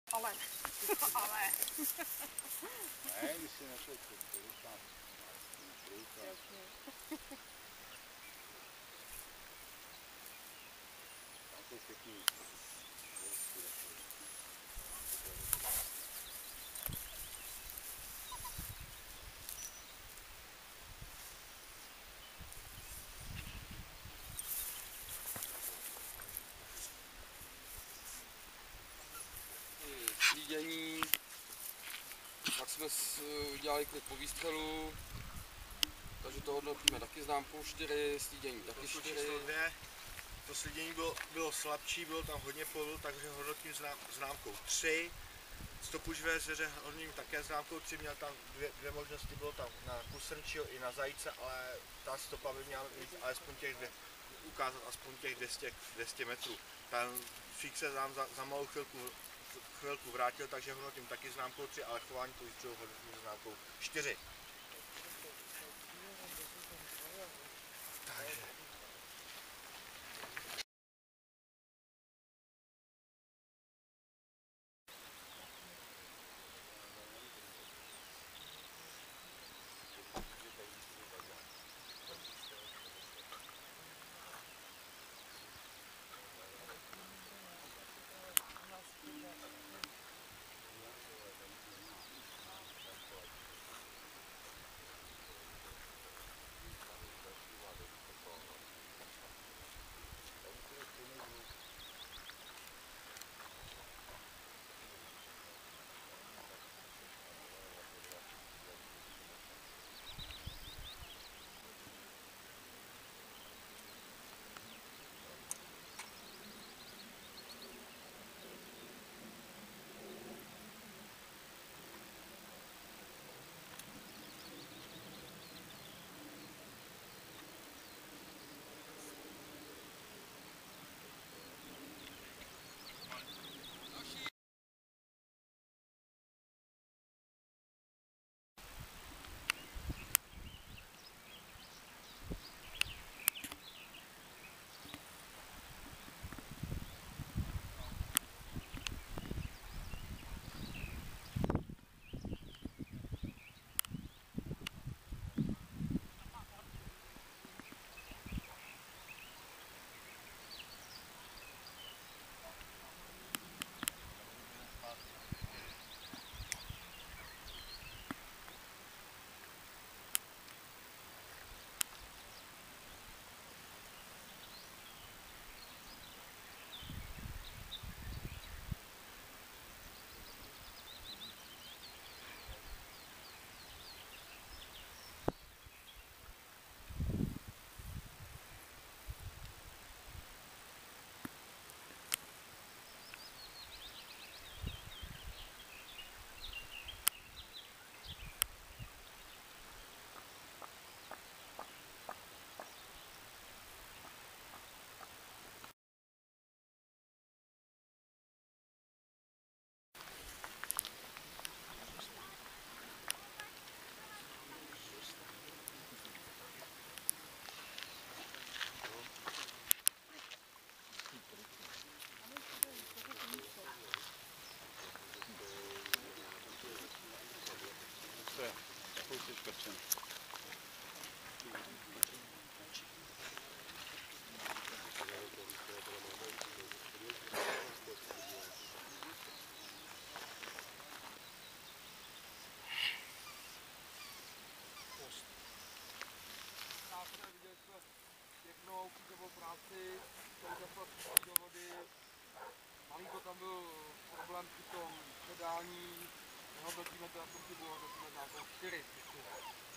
Ale. Ale. Ne, když si našel trůka. Tam to je pěkný. Slídění, pak jsme udělali klid po výstřelu, takže to hodnotíme taky známkou 4, slídění taky 4. To slídění bylo slabší, bylo tam hodně poru, takže hodnotím známkou 3. Stopu živé zvěře hodnotím také známkou 3, měl tam dvě možnosti, bylo tam na kus srnčího i na zajíce, ale ta stopa by měla mít alespoň ukázat aspoň těch 200 metrů. Ten fík se nám za malou chvilku vrátil, takže hodnotím taky známkou 3, ale chování tu výstřelu hodnotím známkou 4. Takže. Škrčen. Viděli jsme pěknou kýtovou práci, do vody. Malinko tam byl problém při tom předání, nehodnotíme to jako chybu, hodnotíme známkou 4.